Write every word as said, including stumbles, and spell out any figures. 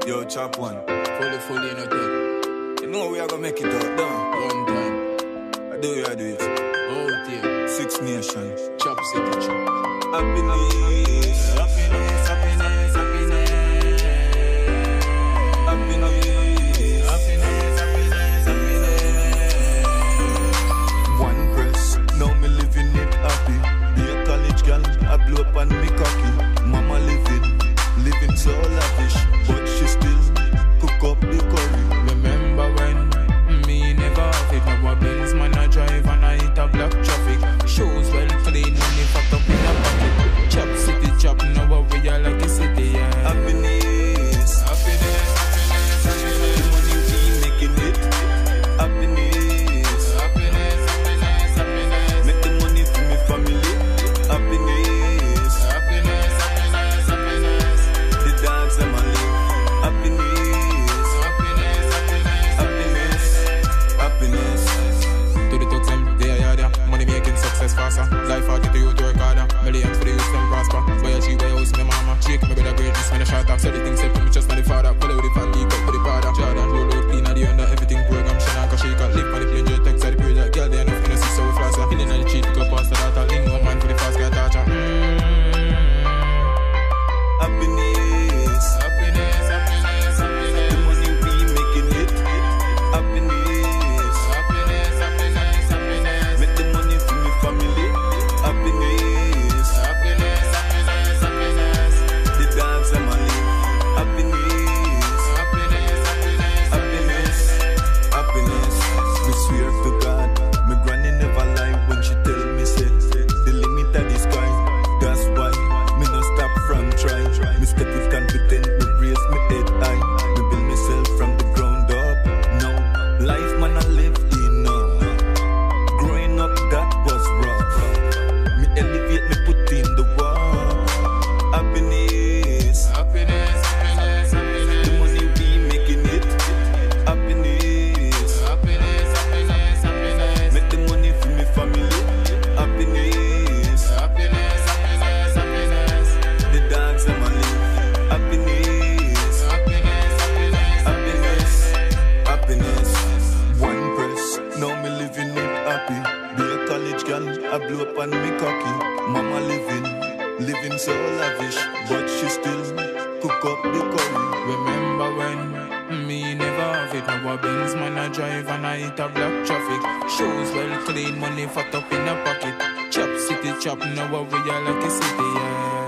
Yo, chop one. Fully, fully in a dead. You know we are gonna make it out, done. One time. I do it, I do it. Oh dear. Six Nation. Chop City, chop. Happiness. Happiness, happiness, happiness. Happiness. Happiness, happiness, happiness. One press, now me living it happy. Be a college girl, I blow up on me cocky. Mama living, living so lavish, but she still cook up the curry. Remember when me never have it. Now a Benz man I drive and I hit a black traffic. Shoes well clean, money fucked up in a pocket. Chop City, chop, now we are like a city, yeah. Happiness. Happiness, happiness, happiness. The money we making it. Happiness. Happiness, happiness, happiness. Make the money for me family. Happiness. Happiness, happiness, happiness. The dogs them a live. Happiness. Happiness, happiness, Happiness. Happiness. To the thugs them, they are yada. Money making success faster. Life hard, get the youth to work harder. Millions for the youth them prosper. Boy a G, boy a house, me mama. Shake me with a greatness, me a shot up. So the things said to me just not the father. Pull out the fan, leak up for the father. Jordan, roll out, clean at the under. Everything program, Shanaka, shake up. Live on the plane, jet, text at the period. Girl, they enough, you know, see so we faster. Feeling on the cheat, pick up past the data. Link no man for the fast guy, toucher. Happiness. Happiness, happiness, happiness. The money we making it. Happiness. Happiness, happiness, happiness. Make the money for me family. Happiness. Happiness, happiness, happiness. The dogs them a live. Happiness. Happiness, happiness, Happiness. Happiness. Me swear to God, me granny never lie when she tell me say the limit of the sky. That's why me no stop from trying. Me step with confidence, me raise me head high. Me build myself from the ground up. No life man I live in. No. Growing up that was rough. Me elevate, me put in the work. Happiness. happiness, happiness, happiness. The money we making it. Happiness. Happiness, happiness, happiness. Make the money for me family. Happiness. Happiness, happiness, happiness. The dogs them a live. Happiness. Happiness, happiness, Happiness. Happiness. One press. Now me living it happy. Be a college girl, I blow up on me cocky. Mama living, living so lavish, but she still cook up the curry. Remember when me never have it. Now a Benz man I drive and I hit a black traffic. Shoes well clean, money fucked up in a pocket. Chop City, chop, now we are like a city, yeah.